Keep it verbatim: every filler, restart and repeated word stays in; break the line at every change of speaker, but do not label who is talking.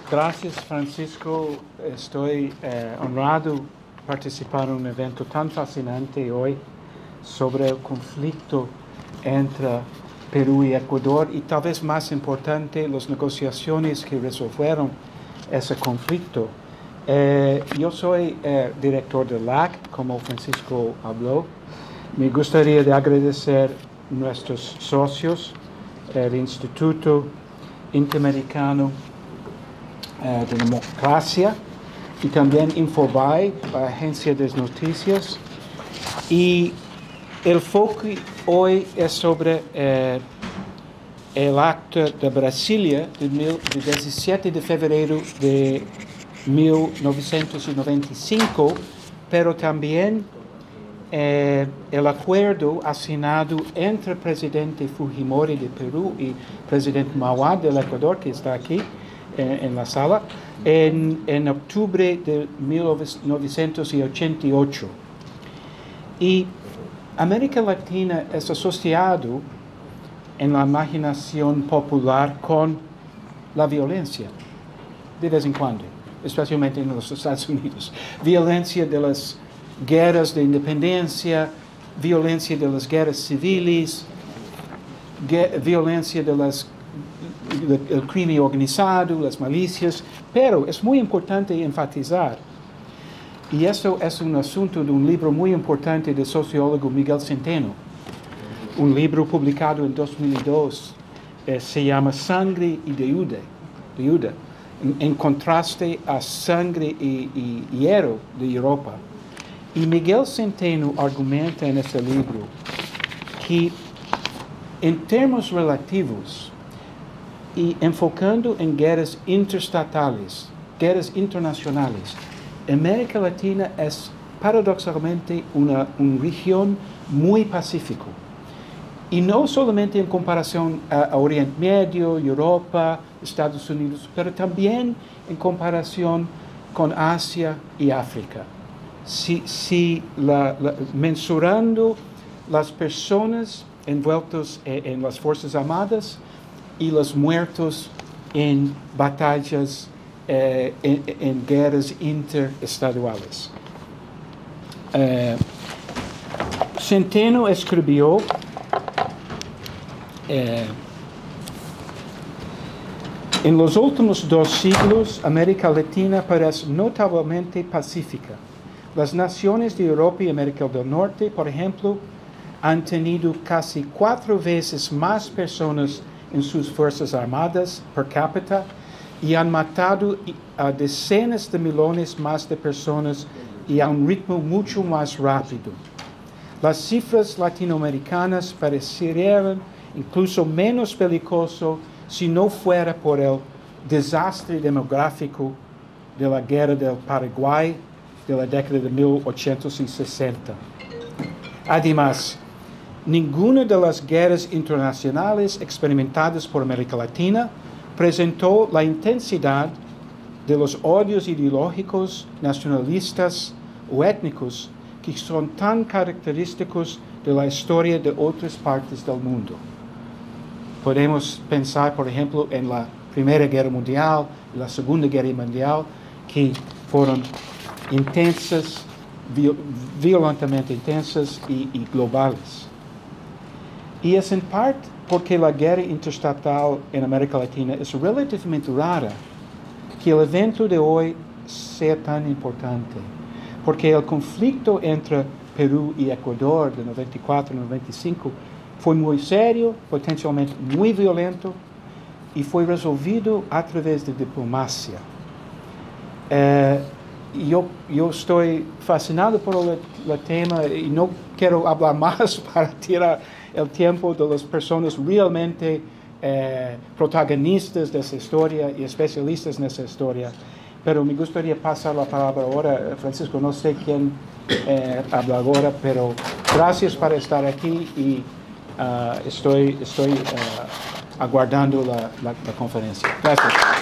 Gracias, Francisco. Estoy eh, honrado de participar en un evento tan fascinante hoy sobre el conflicto entre Perú y Ecuador y tal vez más importante, las negociaciones que resolvieron ese conflicto. Eh, yo soy eh, director del L A C, como Francisco habló. Me gustaría de agradecer a nuestros socios, el Instituto Interamericano eh, de Democracia y también Infobay, la agencia de noticias. Y el foco hoy es sobre eh, el acto de Brasilia de, mil, de diecisiete de febrero de mil novecientos noventa y cinco, pero también eh, el acuerdo asignado entre el presidente Fujimori de Perú y el presidente Mauá del Ecuador, que está aquí eh, en la sala, en, en octubre de mil novecientos ochenta y ocho. Y América Latina es asociado en la imaginación popular con la violencia, de vez en cuando, especialmente en los Estados Unidos. Violencia de las guerras de independencia, violencia de las guerras civiles, violencia de las, de, el crimen organizado, las milicias, pero es muy importante enfatizar, y esto es un asunto de un libro muy importante del sociólogo Miguel Centeno, un libro publicado en dos mil dos, eh, se llama Sangre y Deuda, deuda en, en contraste a Sangre y, y Hierro de Europa. Y Miguel Centeno argumenta en este libro que en términos relativos y enfocando en guerras interestatales, guerras internacionales, América Latina es paradoxalmente una, una región muy pacífica. Y no solamente en comparación a, a Oriente Medio, Europa, Estados Unidos, pero también en comparación con Asia y África. Si, si la, la, mensurando las personas envueltas en, en las Fuerzas Armadas y los muertos en batallas, eh, en, en guerras interestaduales. Eh, Centeno escribió eh, en los últimos dos siglos, América Latina parece notablemente pacífica. Las naciones de Europa y América del Norte, por ejemplo, han tenido casi cuatro veces más personas en sus fuerzas armadas per cápita y han matado a decenas de millones más de personas y a un ritmo mucho más rápido. Las cifras latinoamericanas parecerían incluso menos peligroso si no fuera por el desastre demográfico de la guerra del Paraguay de la década de mil ochocientos sesenta. Además, ninguna de las guerras internacionales experimentadas por América Latina presentó la intensidad de los odios ideológicos, nacionalistas o étnicos que son tan característicos de la historia de otras partes del mundo. Podemos pensar, por ejemplo, en la Primera Guerra Mundial y la Segunda Guerra Mundial, que fueron intensas, viol violentamente intensas y, y globales. Y es en parte porque la guerra interestatal en América Latina es relativamente rara que el evento de hoy sea tan importante. Porque el conflicto entre Perú y Ecuador de noventa y cuatro a noventa y cinco fue muy serio, potencialmente muy violento, y fue resolvido a través de diplomacia. Eh, Yo, yo estoy fascinado por el, el tema y no quiero hablar más para tirar el tiempo de las personas realmente eh, protagonistas de esa historia y especialistas en esa historia. Pero me gustaría pasar la palabra ahora. Francisco, no sé quién eh, habla ahora, pero gracias por estar aquí y uh, estoy, estoy uh, aguardando la, la, la conferencia. Gracias.